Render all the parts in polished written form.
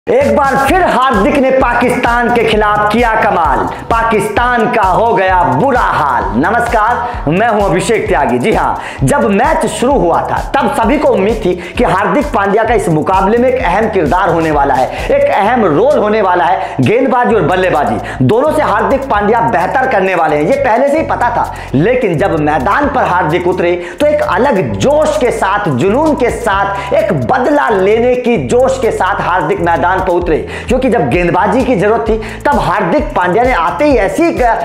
एक बार फिर हार्दिक ने पाकिस्तान के खिलाफ किया कमाल, पाकिस्तान का हो गया बुरा हाल। नमस्कार, मैं हूं अभिषेक त्यागी। जी हां, जब मैच शुरू हुआ था तब सभी को उम्मीद थी कि हार्दिक पांड्या का इस मुकाबले में एक अहम किरदार होने वाला है, एक अहम रोल होने वाला है। गेंदबाजी और बल्लेबाजी दोनों से हार्दिक पांड्या बेहतर करने वाले हैं, ये पहले से ही पता था। लेकिन जब मैदान पर हार्दिक उतरे तो एक अलग जोश के साथ, जुनून के साथ, एक बदला लेने की जोश के साथ हार्दिक मैदान पर उतरे, क्योंकि जब गेंदबाजी की जरूरत थी तब हार्दिक पांड्या ने आते ही ऐसी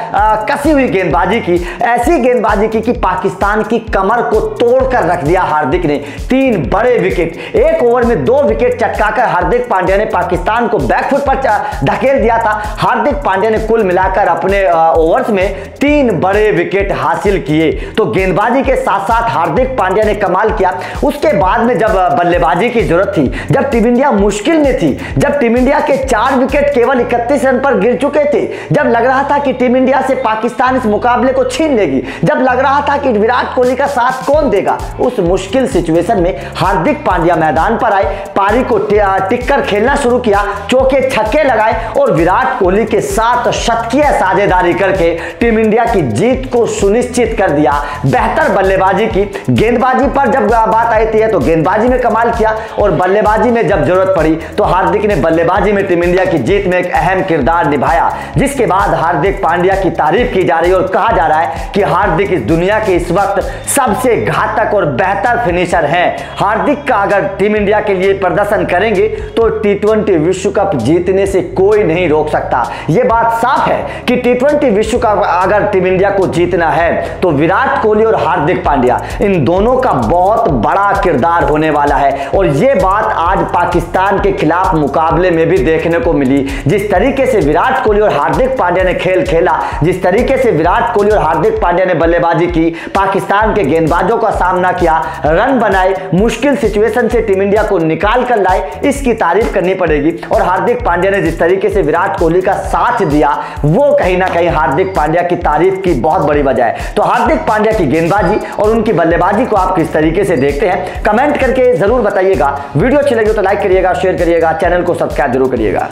कसी हुई गेंदबाजी की, ऐसी गेंदबाजी की कि पाकिस्तान की कमर को तोड़कर रख दिया हार्दिक ने। 3 बड़े विकेट, एक ओवर में 2 विकेट चटकाकर हार्दिक पांड्या ने पाकिस्तान को बैकफुट पर धकेल दिया था। हार्दिक पांड्या ने कुल मिलाकर अपने ओवर्स में 3 बड़े विकेट हासिल किए। तो गेंदबाजी के साथ साथ हार्दिक पांड्या ने कमाल किया। उसके बाद में जब बल्लेबाजी की जरूरत थी, जब टीम इंडिया मुश्किल में थी, जब टीम इंडिया के 4 विकेट केवल 31 रन पर गिर चुके थे, जब लग रहा था कि टीम इंडिया से पाकिस्तान इस मुकाबले को छीन लेगी, जब लग रहा था कि विराट कोहली का साथ कौन देगा, उस मुश्किल सिचुएशन में हार्दिक पांड्या मैदान पर आए, पारी को टिककर खेलना शुरू किया, चौके छक्के लगाए और विराट कोहली के साथ शतकीय साझेदारी करके टीम इंडिया की जीत को सुनिश्चित कर दिया। बेहतर बल्लेबाजी की, गेंदबाजी पर जब बात आई थी तो गेंदबाजी में कमाल किया और बल्लेबाजी में जब जरूरत पड़ी तो हार्दिक ने बल्लेबाजी में टीम इंडिया की जीत में एक अहम किरदार निभाया। जिसके बाद हार्दिक पांड्या की तारीफ की जा रही है और कहा जा रहा है कि हार्दिक इस दुनिया के इस वक्त सबसे घातक और बेहतर फिनिशर हैं। हार्दिक का अगर टीम इंडिया के लिए प्रदर्शन करेंगे तो T20 विश्व कप जीतने से कोई नहीं रोक सकता। यह बात साफ है कि T20 विश्व कप अगर टीम इंडिया को जीतना है तो विराट कोहली और हार्दिक पांड्या, इन दोनों का बहुत बड़ा किरदार होने वाला है। और यह बात आज पाकिस्तान के खिलाफ मुकाबले में भी देखने को मिली। जिस तरीके से विराट कोहली और हार्दिक पांड्या ने खेल खेला, जिस तरीके से विराट कोहली और हार्दिक पांड्या ने बल्लेबाजी की, पाकिस्तान के गेंदबाजों का सामना किया, रन बनाए, मुश्किल सिचुएशन से टीम इंडिया को निकाल कर लाए, इसकी तारीफ करनी पड़ेगी। और हार्दिक पांड्या ने जिस तरीके से विराट कोहली का साथ दिया, वो कहीं ना कहीं हार्दिक पांड्या की तारीफ की बहुत बड़ी वजह है। तो हार्दिक पांड्या की गेंदबाजी और उनकी बल्लेबाजी को आप किस तरीके से देखते हैं, कमेंट करके जरूर बताइएगा। वीडियो अच्छी लगी तो लाइक करिएगा, शेयर करिएगा, चैनल को सब्सक्राइब जरूर करिएगा।